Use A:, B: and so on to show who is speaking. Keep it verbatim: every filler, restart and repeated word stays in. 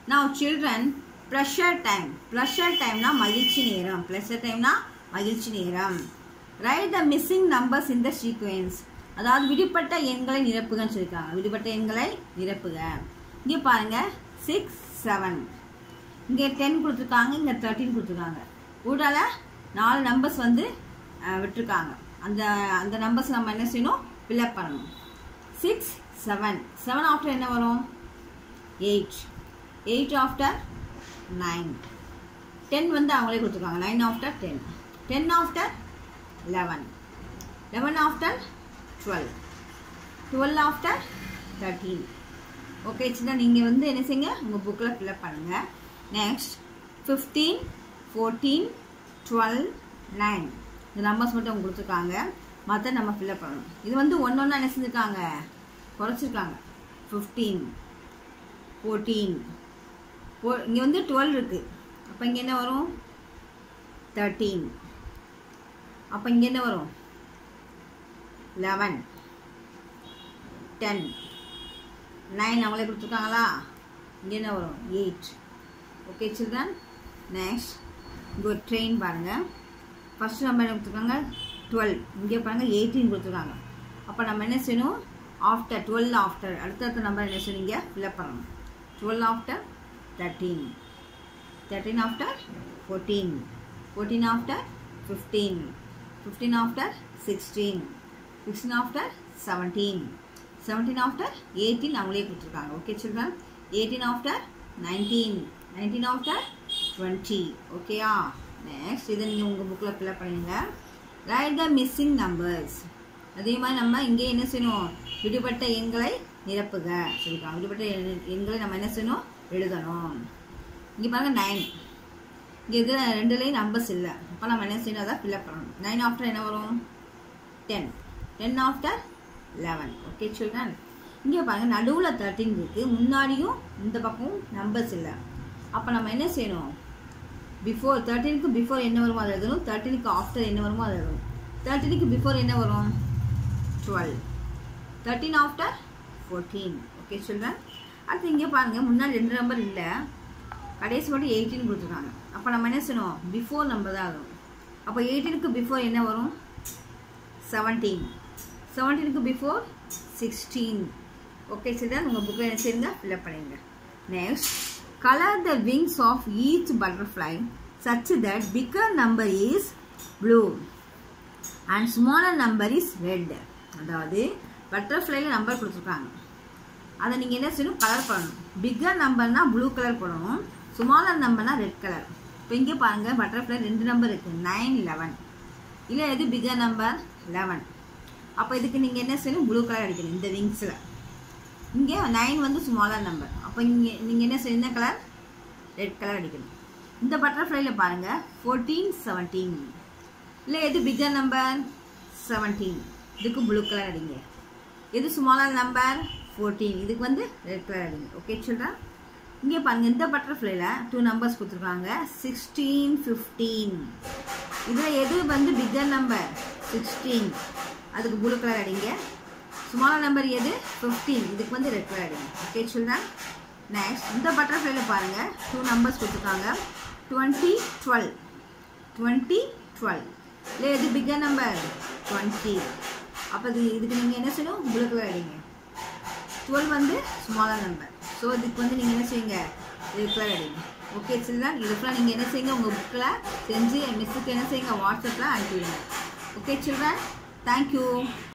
A: Now children, pleasure time. Pleasure time na மகிழ்ச்சி நேரம். Pleasure time na மகிழ்ச்சி நேரம். Write the missing numbers in the sequence. அதாவது விடுபட்ட எண்களை நிரப்புகன்னு சொல்லிருக்காங்க. விடுபட்ட எண்களை நிரப்புக. இங்க பாருங்க six seven. இங்க ten கொடுத்திருக்காங்க, இங்க thirteen கொடுத்திருக்காங்க. ஊடால நாலு நம்பர்ஸ் வந்து விட்டுருக்காங்க. அந்த அந்த நம்பர்ஸ் நம்ம என்ன செய்யணும்? fill up பண்ணணும். six seven. seven after என்ன வரும்? eight. eight after nine. ten வந்து அவங்களே கொடுத்திருக்காங்க. nine after ten. ten after eleven. eleven after twelve. twelve after thirteen. Okay சின்ன நீங்க வந்து என்ன செய்யுங்க? உங்க புக்ல fill up பண்ணுங்க. Next fifteen, fourteen, twelve, nine. இந்த நம்பர்ஸ் மட்டும் அவங்க கொடுத்திருக்காங்க. மத்த நம்ம fill up பண்ணனும். இது வந்து ஒண்ணு ஒண்ணா என்ன செஞ்சிருக்காங்க? குறைச்சிருக்காங்க. fifteen, fourteen. இங்க வந்து twelve இருக்கு. அப்ப இங்க என்ன வரும்? thirteen. அப்ப இங்க என்ன வரும்? eleven, ten. nine அவங்களே கொடுத்திருக்காங்களா? இங்க என்ன வரும்? eight. Okay children. next இங்க ஒரு ட்ரெயின் பாருங்க. ஃபர்ஸ்ட் நம்பர் என்ன கொடுத்திருக்காங்க? twelve. இங்க பாருங்க eighteen கொடுத்திருக்காங்க. அப்ப நம்ம என்ன செய்யணும்? after twelve after அடுத்த நம்பர் என்ன செய்வீங்க? fill up பண்ணணும். twelve after thirteen. thirteen after fourteen. fourteen after fifteen. fifteen after sixteen. sixteen after seventeen. seventeen after eighteen அவங்களே கொடுத்திருக்காங்க. Okay children. eighteen after nineteen. nineteen after twenty. ஓகேயா? Next இதை நீங்க உங்க புக்ல fill up பண்ணுங்க. write the missing numbers. அதே மாதிரி நம்ம இங்கே என்ன செய்யணும்? விடுபட்ட எண்களை நிரப்புக சொல்லிருக்காங்க. விடுபட்ட எண்களை நம்ம என்ன செய்யணும்? எழுதணும். இங்க பாருங்க nine. இங்க இது ரெண்டுலயும் நம்பர்ஸ் இல்ல. அப்ப நம்ம என்ன செய்யணும்? அத fill up பண்ணணும். nine after என்ன வரும்? ten. ten after eleven. Okay children. இங்க பாருங்க நடுவுல thirteen இருக்கு. முன்னாடியும் இந்த பக்கம் நம்பர்ஸ் இல்ல. அப்ப நம்ம என்ன செய்யணும்? before thirteen க்கு before என்ன வருமோ அதை எழுதணும். thirteen க்கு after என்ன வருமோ அதை எழுதணும். thirteen க்கு before என்ன வரும்? twelve. thirteen after fourteen. Okay children. அடுத்து இங்க பாருங்க முன்னாடி ரெண்டு நம்பர் இல்ல. கடைசி மட்டும் eighteen கொடுத்திருக்காங்க. அப்ப நம்ம என்ன செய்யணும்? before நம்பர் தான் வரும். அப்ப eighteen க்கு before என்ன வரும்? seventeen. seventeen க்கு before sixteen. Okay children. உங்க புக்ல என்ன செய்யுங்க? fill up பண்ணுங்க. Next, color the wings of each butterfly such that bigger number is blue and smaller number is red. அதாவது பட்டர்ஃப்ளைல நம்பர் கொடுத்திருக்காங்க. அதை நீங்க என்ன செய்யணும்? கலர் பண்ணணும். பிக்கர் நம்பர்னா ப்ளூ கலர் போடணும். ஸ்மாலர் நம்பர்னா ரெட் கலர். இப்போ இங்க பாருங்க பட்டர்ஃப்ளை ரெண்டு நம்பர் இருக்கு. nine, eleven. இல்ல எது பிக்கர் நம்பர்? eleven. அப்ப இதுக்கு நீங்க என்ன செய்யணும்? ப்ளூ கலர் அடிக்கணும் இந்த விங்ஸ்ல. இங்க nine வந்து ஸ்மாலர் நம்பர். அப்ப இங்க நீங்க என்ன செய்யணும்? கலர் ரெட் கலர் அடிக்கணும். இந்த பட்டர்ஃப்ளைல பாருங்க fourteen, seventeen. இல்ல எது பிக்கர் நம்பர்? seventeen. இதுக்கு ப்ளூ கலர் அடிங்க. எது ஸ்மாலர் நம்பர்? fourteen. இதுக்கு வந்து ரெட் கலர் அடிங்க. Okay children. இங்க பாருங்க இந்த பட்டர்ஃப்ளைல two நம்பர்ஸ் கொடுத்திருக்காங்க. sixteen, fifteen. இதுல எது வந்து பிக்கர் நம்பர்? sixteen. அதுக்கு ப்ளூ கலர் அடிங்க. ஸ்மாலர் நம்பர் எது? fifteen. இதுக்கு வந்து ரெட் கலர் அடிங்க. Okay children. நெக்ஸ்ட் இந்த பட்டர்ஃப்ளைல பாருங்க two நம்பர்ஸ் கொடுத்திருக்காங்க. twenty, twelve. twenty, twelve. இல்ல எது பிக்கர் நம்பர்? twenty. அப்ப இதுக்கு நீங்க என்ன செய்யணும்? ப்ளூ கலர் அடிங்க. twelve வந்து ஸ்மாலர் நம்பர். சோ இதுக்கு வந்து நீங்க என்ன செய்யுங்க? ரெட் கலர் அடிங்க. Okay children. இதுக்குலாம் நீங்க என்ன செய்யுங்க? உங்க புக்ல செஞ்சு மிஸ்ஸுக்கு என்ன செய்யுங்க? வாட்ஸ்அப்ல அனுப்பி விடுங்க. Okay children. Thank you.